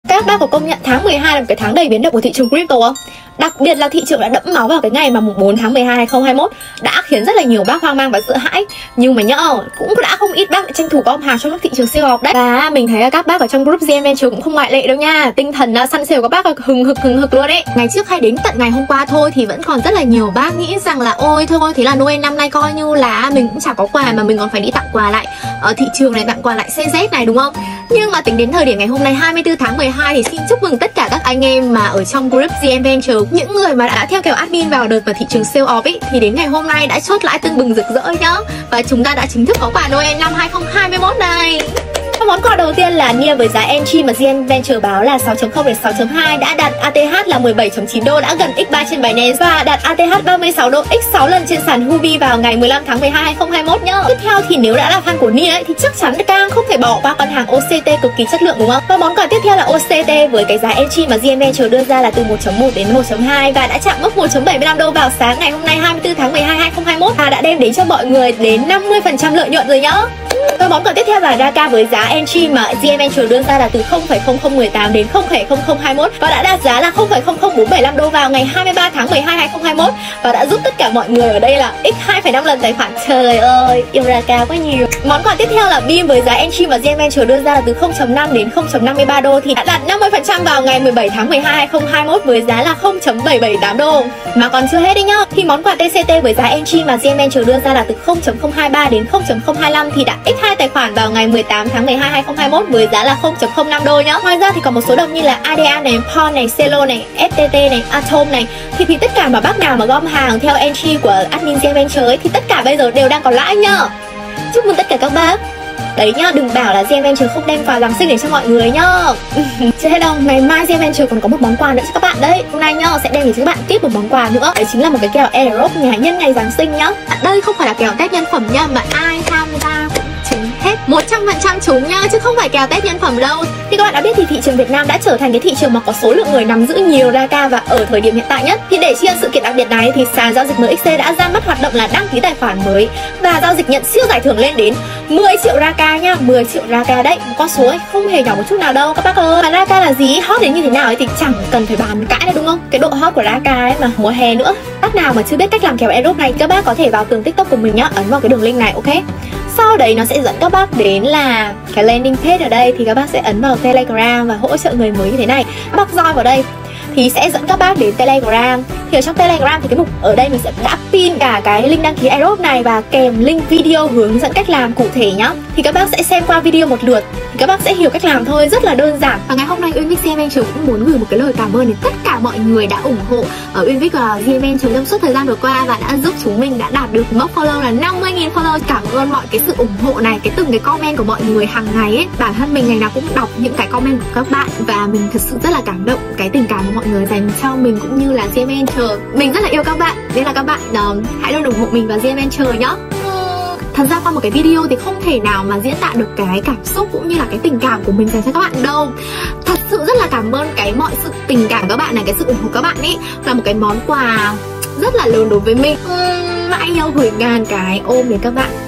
Các bác có công nhận tháng 12 là một cái tháng đầy biến động của thị trường crypto không? Đặc biệt là thị trường đã đẫm máu vào cái ngày mà mùng 4 tháng 12 2021 đã khiến rất là nhiều bác hoang mang và sợ hãi. Nhưng mà nhỡ cũng đã không ít bác lại tranh thủ gom hàng trong lúc thị trường siêu học đấy. Và mình thấy các bác ở trong group GM Venture cũng không ngoại lệ đâu nha. Tinh thần săn sale của các bác là hừng hực luôn đấy. Ngày trước hay đến tận ngày hôm qua thôi thì vẫn còn rất là nhiều bác nghĩ rằng là ôi thôi thế là Noel năm nay coi như là mình cũng chả có quà mà mình còn phải đi tặng quà lại ở thị trường này, tặng quà lại CZ này đúng không? Nhưng mà tính đến thời điểm ngày hôm nay 24 tháng 12 thì xin chúc mừng tất cả các anh em mà ở trong group GM Venture, những người mà đã theo kèo admin vào đợt vào thị trường sale off ấy, thì đến ngày hôm nay đã chốt lãi tưng bừng rực rỡ nhá. Và chúng ta đã chính thức có quà Noel năm 2021 này. Món quà đầu tiên là NIA với giá entry mà GM Venture báo là 6.0 đến 6.2 đã đạt ATH là 17.9 đô, đã gần x3 trên Binance và đạt ATH 36 đô x6 lần trên sàn Huobi vào ngày 15 tháng 12 2021 nhá. Tiếp theo thì nếu đã là fan của NIA ấy, thì chắc chắn càng không thể bỏ qua con hàng OCT cực kỳ chất lượng đúng không? Và món quà tiếp theo là OCT với cái giá entry mà GM Venture đưa ra là từ 1.1 đến 1.2 và đã chạm mốc 1.75 đô vào sáng ngày hôm nay 24 tháng 12 2021 và đã đem đến cho mọi người đến 50% lợi nhuận rồi nhá. Và món quà tiếp theo là Raka với giá entry mà GM Venture đưa ra là từ 0,0018 đến 0,0021 và đã đạt giá là 0,00475 đô vào ngày 23 tháng 12 2021 và đã giúp tất cả mọi người ở đây là x 2,5 lần tài khoản. Trời ơi, yêu Raka quá nhiều. Món quà tiếp theo là Beam với giá entry mà GM Venture đưa ra là từ 0.5 đến 0.53 đô thì đã đạt 50% vào ngày 17 tháng 12 2021 với giá là 0.778 đô. Mà còn chưa hết đấy nhá. Thì món quà TCT với giá entry mà GM Venture đưa ra là từ 0.023 đến 0.025 thì đã x2 tài khoản vào ngày 18 tháng 12 2021 với giá là 0.05 đô nhá. Ngoài ra thì còn một số đồng như là ADA này, PON này, Celo này, FTT này, Atom này. Thì tất cả mà bác nào mà gom hàng theo entry của admin GM Venture ấy thì tất cả bây giờ đều đang có lãi nhá. Chúc mừng tất cả các bác. Đấy nhá, đừng bảo là GM Venture không đem quà Giáng sinh đến cho mọi người nhá. Chưa hết đâu, ngày mai GM Venture còn có một món quà nữa cho các bạn đấy. Hôm nay nhá, sẽ đem đến cho các bạn tiếp một món quà nữa. Đấy chính là một cái kèo airdrop nhà nhân ngày Giáng sinh nhá. Đây không phải là kèo test nhân phẩm nhá, mà ai tham gia cũng trúng hết 100% trúng nhá, chứ không phải kèo test nhân phẩm đâu. Thì các bạn đã biết thì thị trường Việt Nam đã trở thành cái thị trường mà có số lượng người nắm giữ nhiều Raka và ở thời điểm hiện tại nhất. Thì để tri ân sự kiện đặc biệt này thì sàn giao dịch MXC đã ra mắt hoạt động là đăng ký tài khoản mới và giao dịch nhận siêu giải thưởng lên đến 10 triệu Raka nhá, 10 triệu Raka đấy, một con số ấy không hề nhỏ một chút nào đâu các bác ơi. Và Raka là gì, hot đến như thế nào ấy thì chẳng cần phải bàn cãi đâu đúng không? Cái độ hot của Raka ấy mà mùa hè nữa. Bác nào mà chưa biết cách làm kèo airdrop này, các bác có thể vào tường TikTok của mình nhá, ấn vào cái đường link này, ok? Sau đấy nó sẽ dẫn các bác đến là cái landing page ở đây thì các bác sẽ ấn vào Telegram và hỗ trợ người mới như thế này. Các bác join vào đây thì sẽ dẫn các bác đến Telegram. Thì ở trong Telegram thì cái mục ở đây mình sẽ đã pin cả cái link đăng ký airdrop này và kèm link video hướng dẫn cách làm cụ thể nhá. Thì các bác sẽ xem qua video một lượt thì các bác sẽ hiểu cách làm thôi, rất là đơn giản. Và ngày hôm nay Uyên Bích GM Venture cũng muốn gửi một cái lời cảm ơn đến tất cả mọi người đã ủng hộ ở Uyên Bích và GM Venture trong suốt thời gian vừa qua và đã giúp chúng mình đã đạt được mốc follow là 50.000 follow. Cảm ơn mọi cái sự ủng hộ này, cái từng cái comment của mọi người hàng ngày ấy. Bản thân mình ngày nào cũng đọc những cái comment của các bạn và mình thật sự rất là cảm động cái tình cảm của mọi người dành cho mình cũng như là GM Venture. Mình rất là yêu các bạn, nên là các bạn hãy luôn ủng hộ mình và GM Venture nhá. Thật ra qua một cái video thì không thể nào mà diễn tả được cái cảm xúc cũng như là cái tình cảm của mình dành cho các bạn đâu. Thật sự rất là cảm ơn cái mọi sự tình cảm các bạn này, cái sự ủng hộ các bạn ấy là một cái món quà rất là lớn đối với mình. Mãi yêu gửi ngàn cái ôm đến các bạn.